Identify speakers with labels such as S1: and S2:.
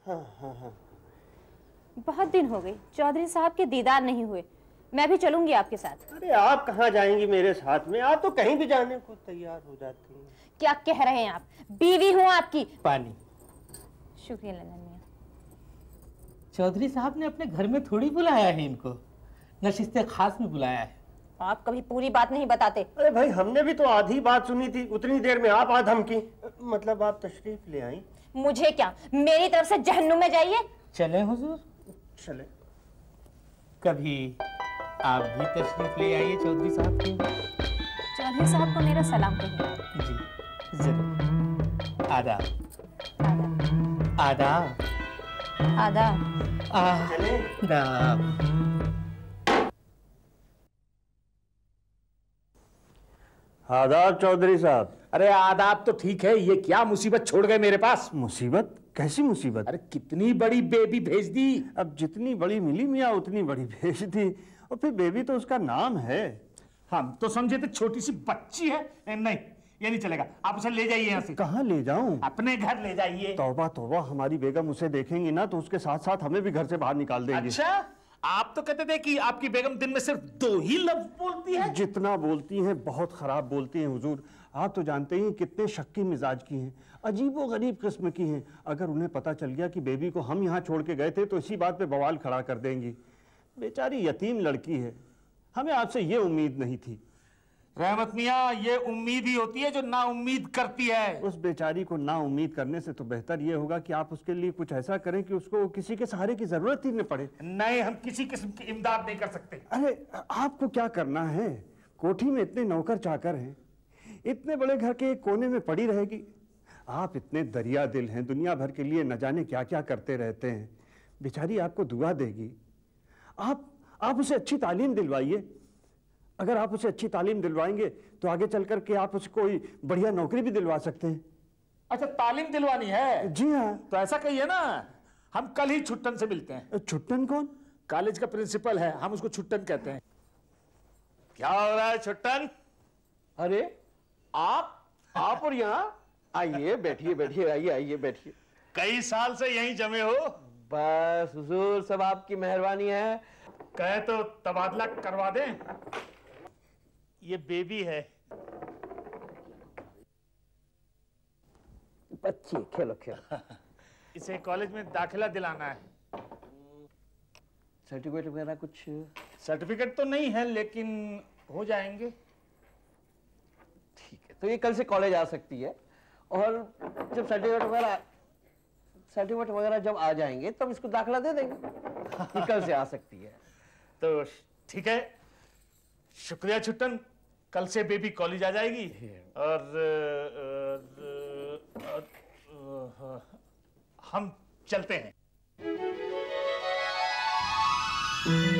S1: हाँ हाँ हाँ।
S2: बहुत दिन हो गए चौधरी साहब के दीदार नहीं हुए। मैं भी चलूंगी आपके साथ।
S1: अरे आप कहाँ जाएंगी मेरे साथ में? आप तो कहीं भी जाने को तैयार हो जाती हैं।
S2: क्या कह रहे हैं आप? बीवी हूँ आपकी।
S3: पानी।
S2: शुक्रिया ललन मियां।
S3: चौधरी साहब ने अपने घर में थोड़ी बुलाया है इनको, नशिस्ते खास में बुलाया है।
S2: आप कभी पूरी बात नहीं बताते।
S1: अरे भाई हमने भी तो आधी बात सुनी थी, उतनी देर में आप आधम की। मतलब आप तशरीफ ले आई।
S2: मुझे क्या, मेरी तरफ से जहन्नुम में जाइए।
S3: चले हुजूर?
S1: चले।
S3: कभी आप भी तशरीफ ले आइए चौधरी साहब के।
S2: चौधरी साहब को मेरा सलाम कहिए।
S3: जी जरूर। आदाब।
S2: आदाब।
S3: आदाब।
S2: आदाब।
S3: आदाब।
S1: आदाब चौधरी साहब।
S4: अरे आदाब तो ठीक है, ये क्या मुसीबत छोड़ गए मेरे पास?
S1: मुसीबत? कैसी मुसीबत?
S4: अरे कितनी बड़ी बेबी भेज दी।
S1: अब जितनी बड़ी मिली मियाँ उतनी बड़ी भेज दी। और फिर बेबी तो उसका नाम है।
S4: हम तो समझे थे छोटी सी बच्ची है। नहीं, ये नहीं चलेगा, आप उसे ले जाइए यहाँ से।
S1: कहाँ ले जाऊं?
S4: अपने घर ले जाइए।
S1: तौबा तौबा, हमारी बेगम उसे देखेंगी ना तो उसके साथ साथ हमें भी घर से बाहर निकाल देंगी।
S4: अच्छा, आप तो कहते थे कि आपकी बेगम दिन में सिर्फ 2 ही लफ्ज बोलती है।
S1: जितना बोलती हैं बहुत खराब बोलती हैं हुजूर। आप तो जानते ही कितने शक्की मिजाज की हैं, अजीबो गरीब किस्म की हैं। अगर उन्हें पता चल गया कि बेबी को हम यहाँ छोड़ के गए थे तो इसी बात पे बवाल खड़ा कर देंगी। बेचारी यतीम लड़की है, हमें आपसे ये उम्मीद नहीं थी।
S4: रहमत मियाँ, ये उम्मीद ही होती है जो ना उम्मीद करती है।
S1: उस बेचारी को ना उम्मीद करने से तो बेहतर ये होगा कि आप उसके लिए कुछ ऐसा करें कि उसको किसी के सहारे की जरूरत ही न पड़े।
S4: नहीं, हम किसी किस्म की इमदाद नहीं कर सकते।
S1: अरे आपको क्या करना है? कोठी में इतने नौकर चाकर हैं, इतने बड़े घर के एक कोने में पड़ी रहेगी। आप इतने दरिया दिल हैं, दुनिया भर के लिए न जाने क्या क्या करते रहते हैं। बेचारी आपको दुआ देगी। आप उसे अच्छी तालीम दिलवाइए। अगर आप उसे अच्छी तालीम दिलवाएंगे तो आगे चल कर के आप उसे कोई बढ़िया नौकरी भी दिलवा सकते हैं।
S4: अच्छा, तालीम दिलवानी है?
S1: जी हाँ।
S4: तो ऐसा कहिए ना, हम कल ही छुट्टन से मिलते हैं।
S1: छुट्टन कौन?
S4: कॉलेज का प्रिंसिपल है, हम उसको छुट्टन कहते हैं। क्या हो रहा है छुट्टन?
S5: अरे आप और यहाँ आइए, बैठिए बैठिए, आइए आइए बैठिए।
S4: कई साल से यहीं जमे हो?
S5: बस हुजूर, सब आपकी मेहरबानी है।
S4: कहे तो तबादला करवा दें। ये बेबी है।
S5: बच्ची, खेलो खेलो।
S4: इसे कॉलेज में दाखिला दिलाना है।
S5: सर्टिफिकेट वगैरह कुछ?
S4: सर्टिफिकेट तो नहीं है लेकिन हो जाएंगे।
S5: ठीक है, तो ये कल से कॉलेज आ सकती है और जब सर्टिफिकेट वगैरह जब आ जाएंगे तब इसको दाखिला दे देंगे। ये कल से आ सकती है।
S4: तो ठीक है, शुक्रिया छुट्टन। कल से बेबी कॉलेज आ जाएगी और हम चलते हैं।